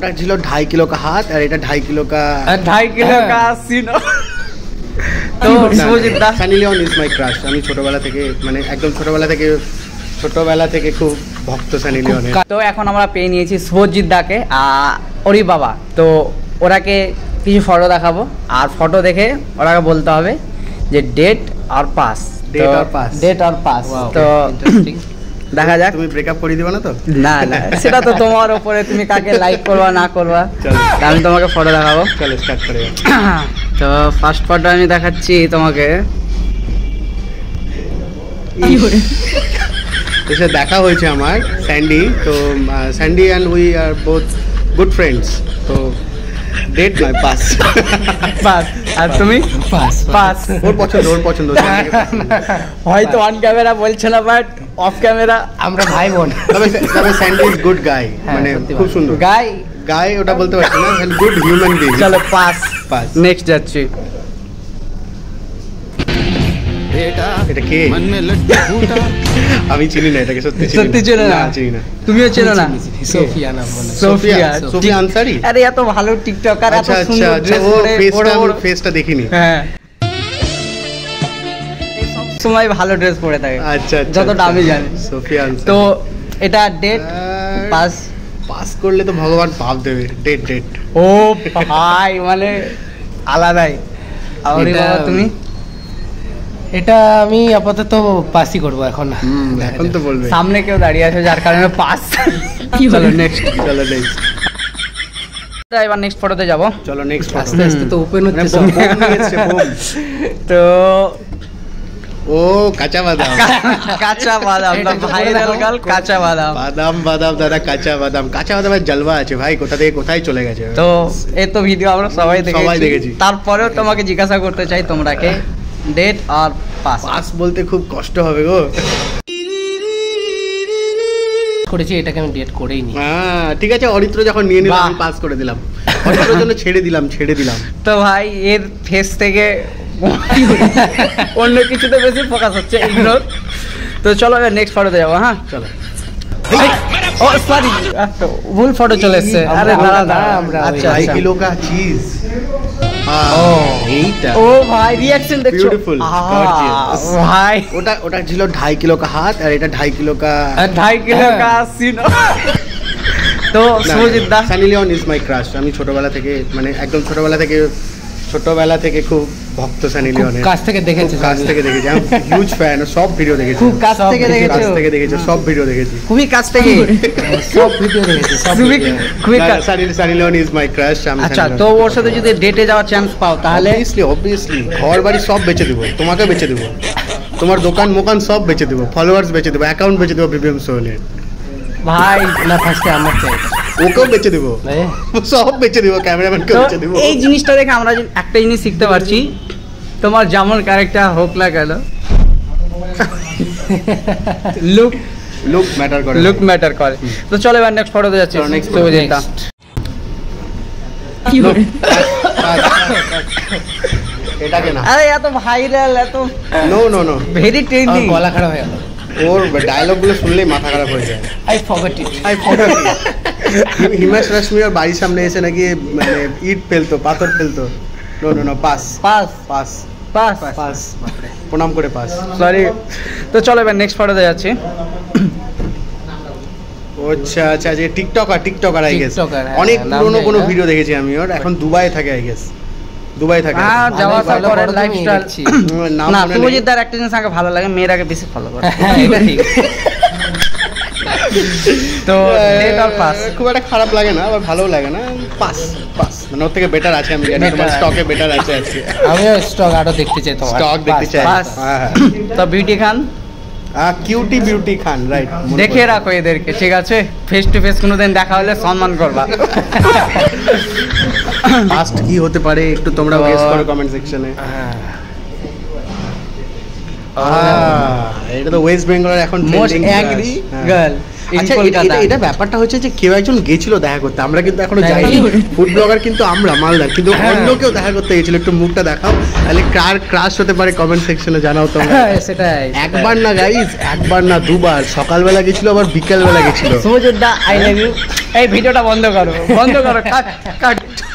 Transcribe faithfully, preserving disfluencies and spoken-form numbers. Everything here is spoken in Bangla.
ওটা ছিল ढाई किलो का हाथ और এটা ढाई किलो का ढाई किलो का सीनो। তো শুভজিৎ দা, Sunny Leone is my crush. আমি ছোটবেলা থেকে মানে একদম ছোটবেলা থেকে ছোটবেলা থেকে খুব ভক্ত সানি লিওনের। তো এখন আমরা পেয়ে নিয়েছি শুভজিৎ দাকে ওরি বাবা। তো ওরাকে কিছু ফটো দেখাবো আর ফটো দেখে ওরাকে বলতে হবে যে date or pass, date or pass, date or pass. তো দেখা যাক। তুমি ব্রেকআপ করে দিবা না তো? না না, সেটা তো তোমার উপরে, তুমি কাকে লাইক করবা না করবা। আমি তোমাকে ফটো দেখাবো। চলো স্টার্ট করে। তো ফার্স্ট ফটো আমি দেখাচ্ছি তোমাকে। এসে দেখা হয়েছে আমার স্যান্ডি। তো Sandy and we are both good friends. তো ডেট নয়, পাস। পাস। আর তুমি? পাস। পাস। ওর পছন্দ, ওর পছন্দ। হয়তো অন ক্যামেরা বলছে না, বাট অফ ক্যামেরা আমরা ভাই বোন। তবে তবে স্যান্ডি ইজ গুড গাই, মানে খুব সুন্দর গাই। গাই ওটা বলতে পারছি না, গুড হিউম্যান বিং। চলো পাস। পাস। নেক্সট যাচ্ছি। এটা কে? আমি চিনি না এটাকে, সত্যি সত্যি চেনো না? চিনি না। তুমিও চেনো না? সোফিয়া নাম বলে। সোফিয়া। সোফিয়া আনসারি। আরে এত ভালো টিকটকার, এত আচ্ছা আচ্ছা, সুন্দর ড্রেস ও পরে, ফেসটা বড় বড়। ফেসটা দেখিনি। হ্যাঁ, সব সময় ভালো ড্রেস পরে থাকে। আচ্ছা আচ্ছা, যতটা আমি জানি। সোফিয়া আনসারি। তো এটা ডেট পাস। পাস করলে তো ভগবান পাপ দেবে। Date date. ও ভাই, মানে আলাদাই। আর বাবা তুমি? এটা আমি আপাতত পাসই করব এখন। এখন তো বলবে। সামনে কেউ দাঁড়িয়ে আছে যার কারণে পাস। চলো নেক্সট। চলো নেক্সট। এবার নেক্সট ফটোতে যাব। চলো নেক্সট। আস্তে আস্তে তো ওপেন হচ্ছে সব। তো ও কাঁচা বাদাম। কাঁচা বাদাম, ভাইরাল গাল কাঁচা বাদাম। বাদাম বাদাম দাদা, কাঁচা বাদাম। কাঁচা বাদামের জলবা আছে ভাই, কোথা থেকে কোথায় চলে গেছে। তো এই তো ভিডিও আমরা সবাই দেখেছি, সবাই দেখেছি। তারপরেও তোমাকে জিজ্ঞাসা করতে চাই, তোমরা কে ডেট আর পাস? পাস বলতে খুব কষ্ট হবে গো। করেছি, এটাকে আমি ডেট করেই নি। হ্যাঁ ঠিক আছে, অরিত্র যখন নিয়ে নিলাম আমি পাস করে দিলাম। অরিত্রের জন্য ছেড়ে দিলাম, ছেড়ে দিলাম। তো ভাই এর ফেস থেকে অন্য কিছুতে বেশি ফোকাস হচ্ছে, ইগনোর। তো চলো এবার নেক্সট ফটোতে যাবো। হ্যাঁ চলো। ও সরি, ভুল ফটো চলে এসেছে। আরে দাঁড়া দাঁড়া, আমরা আচ্ছা ढाई আচ্ছা। किलो का चीज। ও এইটা। ও ভাই রিঅ্যাকশন দেখছো? Beautiful, আহা, gorgeous। ভাই ওটা ওটা ছিল ढाई किलो का हाथ और এটা ढाई किलो का ढाई किलो का सीनो। তো শুভজিৎ দা, Sunny Leone is my crush. আমি ছোটবেলা থেকে মানে একদম ছোটবেলা থেকে ছোটবেলা থেকে খুব ভক্ত সানি লিওনের। কাছ থেকে দেখেছি, কাছ থেকে দেখেছি, আমি হিউজ ফ্যান। সব ভিডিও দেখেছি, খুব কাছ সব থেকে video দেখেছো? কাছ থেকে দেখেছি, সব ভিডিও দেখেছি। খুবই কাছ থেকে। সব ভিডিও দেখেছি, সব খুবই video। খুবই না, কাছ। Sunny Sunny Leone is my crush. আচ্ছা, তো ওর সাথে যদি ডেটে যাওয়ার চান্স পাও তাহলে? অবভিয়াসলি অবভিয়াসলি ঘর বাড়ি সব বেচে দেবো, তোমাকে বেচে দেবো, তোমার দোকান মোকান সব বেচে দেবো, ফলোয়ার্স বেচে দেবো, অ্যাকাউন্ট বেচে দেবো বিবিএম সোহেলের। ভাই না ফার্স্টে আমার চাই। ওকেও বেচে দেবো, সব বেচে দেবো, ক্যামেরাম্যানকে তো বেচে দেবো। এই জিনিসটা দেখে আমরা যে একটা জিনিস শিখতে পারছি, তোমার যেমন ক্যারেক্টার হোক না কেন, লুক লুক ম্যাটার করে, লুক ম্যাটার করে। তো চলো এবার নেক্সট ফটোতে যাচ্ছি। চলো, next তো photo, যেটা কি করে? এটাকে না। আরে এত ভাইরাল, এত no no no, very trending. গলা খারাপ হয়ে গেল। ওর ডায়লগ গুলো শুনলেই মাথা খারাপ হয়ে যায়। I forgot it. I forgot. Himesh Reshammiya ওর বাড়ির সামনে এসে নাকি মানে ইট ফেলতো, পাথর ফেলতো। No no no, pass pass pass pass pass, প্রণাম করে পাস। সরি। তো চলো এবার নেক্সট ফটোতে যাচ্ছি। আচ্ছা আচ্ছা, যে tiktoker tiktoker I guess. Tiktoker, হ্যাঁ, অনেক নাম পুরনো নেই কোনো না? ভিডিও দেখেছি আমি ওর। এখন দুবাই থাকে আই গেস, দুবাই থাকে। হ্যাঁ, যাওয়া ভালো তারপরে photo তুমি লাইফস্টাইল। দেখছি। নাম না, মনে নেই। শুভজিৎ দার একটা জিনিস আমাকে ভালো লাগে, মেয়েরাকে বেশি ফলো করে। হ্যাঁ, এটা ঠিক। তো ডেট আর পাস। খুব একটা খারাপ লাগে না, আবার ভালোও লাগে না। পাস পাস, মানে ওর থেকে বেটার আছে আমি জানি, তোমার স্টকে বেটার আছে আজকে। আমিও স্টক আরো দেখতে চাই তোমার। স্টক দেখতে চাই। পাস। হ্যাঁ হ্যাঁ। তো beauty Khan, cutie beauty Khan, right. দেখে রাখো এদেরকে, ঠিক আছে? ফেস টু ফেস কোনোদিন দেখা হলে সম্মান করবা। ফার্স্ট কি হতে পারে একটু তোমরা গেস করো কমেন্ট সেকশনে। এটা তো ওয়েস্ট বেঙ্গলের এখন মোস্ট অ্যাগ্রি গার্ল। in আচ্ছা, এটা- কলকাতা। এটা- এটা ব্যাপারটা হচ্ছে যে কেউ একজন গেছিল দেখা করতে, আমরা কিন্তু এখনো হ্যাঁ, যাইনি। হ্যাঁ। ফুড ব্লগার কিন্তু আমরা মালদার, কিন্তু হ্যাঁ। অন্য কেউ দেখা করতে গেছিল। একটু মুখটা দেখাও, তাহলে কার ক্রাশ হতে পারে কমেন্ট সেকশনে জানাও তোমরা। হ্যাঁ, সেটাই একবার না গাইস, একবার না দুবার, সকালবেলা গেছিল আবার বিকালবেলা গেছিল। Shubhajit da I love you. এই ভিডিওটা বন্ধ করো, বন্ধ করো, কাট কাট।